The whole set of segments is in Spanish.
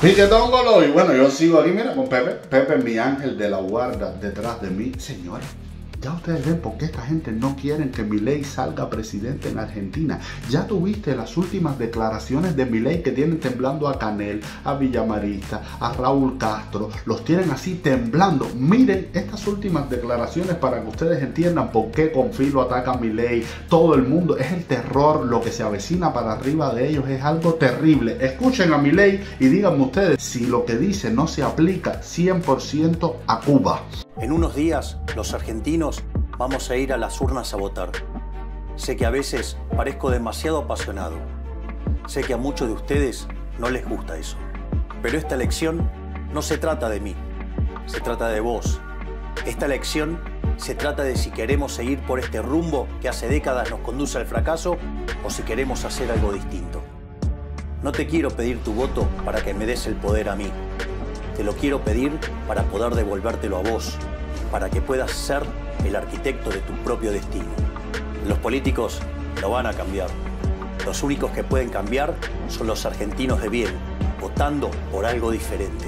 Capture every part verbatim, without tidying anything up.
Piquetóngolo, y bueno, yo sigo aquí, mira, con Pepe. Pepe, mi ángel de la guarda, detrás de mí. Señores, ya ustedes ven por qué esta gente no quiere que Milei salga presidente en Argentina. Ya tuviste las últimas declaraciones de Milei que tienen temblando a Canel, a Villamarista, a Raúl Castro. Los tienen así temblando. Miren estas últimas declaraciones para que ustedes entiendan por qué con filo ataca a Milei. Todo el mundo, es el terror, lo que se avecina para arriba de ellos es algo terrible. Escuchen a Milei y díganme ustedes si lo que dice no se aplica cien por ciento a Cuba. En unos días, los argentinos vamos a ir a las urnas a votar. Sé que a veces parezco demasiado apasionado. Sé que a muchos de ustedes no les gusta eso. Pero esta elección no se trata de mí, se trata de vos. Esta elección se trata de si queremos seguir por este rumbo que hace décadas nos conduce al fracaso o si queremos hacer algo distinto. No te quiero pedir tu voto para que me des el poder a mí. Te lo quiero pedir para poder devolvértelo a vos, para que puedas ser el arquitecto de tu propio destino. Los políticos no van a cambiar. Los únicos que pueden cambiar son los argentinos de bien, votando por algo diferente.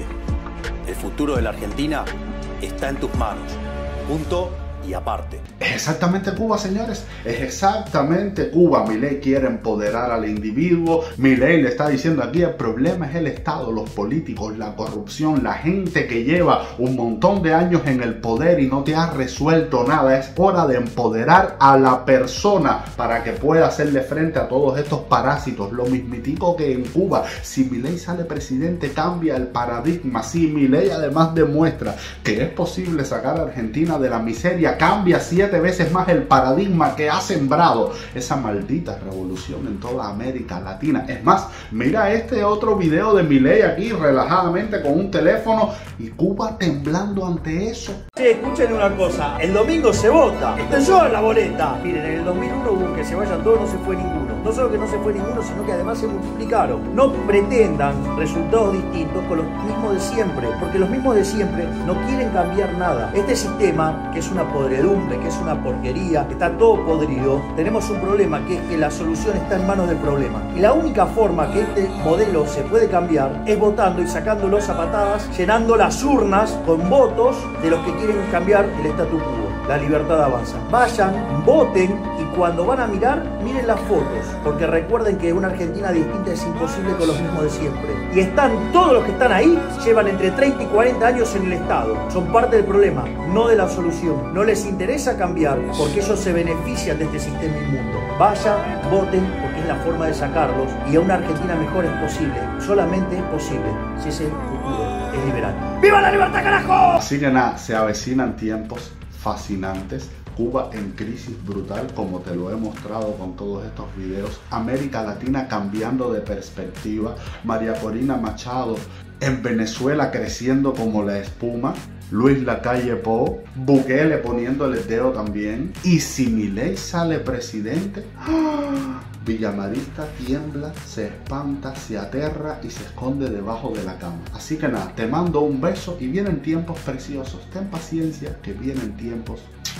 El futuro de la Argentina está en tus manos. Punto y aparte. Es exactamente Cuba, señores. Es exactamente Cuba. Milei quiere empoderar al individuo. Milei le está diciendo aquí: el problema es el Estado, los políticos, la corrupción, la gente que lleva un montón de años en el poder y no te ha resuelto nada. Es hora de empoderar a la persona para que pueda hacerle frente a todos estos parásitos. Lo mismitico que en Cuba. Si Milei sale presidente, cambia el paradigma. Si Milei además demuestra que es posible sacar a Argentina de la miseria, cambia siete veces más el paradigma que ha sembrado esa maldita revolución en toda América Latina. Es más, mira este otro video de Milei aquí relajadamente con un teléfono y Cuba temblando ante eso. Sí, escuchen una cosa, el domingo se vota, estoy yo en la boleta. Miren, en el dos mil uno hubo que se vayan todos, no se fue ninguno. No solo que no se fue ninguno, sino que además se multiplicaron. No pretendan resultados distintos con los mismos de siempre, porque los mismos de siempre no quieren cambiar nada. Este sistema, que es una podredumbre, que es una porquería, que está todo podrido, tenemos un problema, que es que la solución está en manos del problema. Y la única forma que este modelo se puede cambiar es votando y sacándolos a patadas, llenando las urnas con votos de los que quieren cambiar el statu quo. La libertad avanza. Vayan, voten y cuando van a mirar, miren las fotos. Porque recuerden que una Argentina distinta es imposible con los mismos de siempre. Y están, todos los que están ahí, llevan entre treinta y cuarenta años en el Estado. Son parte del problema, no de la solución. No les interesa cambiar porque ellos se benefician de este sistema inmundo. Vayan, voten, porque es la forma de sacarlos. Y a una Argentina mejor es posible. Solamente es posible si ese futuro es liberal. ¡Viva la libertad, carajo! Así que nada, se avecinan tiempos fascinantes. Cuba en crisis brutal, como te lo he mostrado con todos estos videos. América Latina cambiando de perspectiva. María Corina Machado en Venezuela creciendo como la espuma. Luis Lacalle Pou, Bukele poniéndole el dedo también. Y si Milei sale presidente, ¡oh! Villamarista tiembla, se espanta, se aterra y se esconde debajo de la cama. Así que nada, te mando un beso y vienen tiempos preciosos. Ten paciencia que vienen tiempos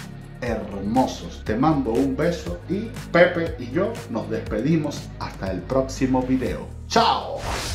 hermosos. Te mando un beso y Pepe y yo nos despedimos hasta el próximo video. ¡Chao!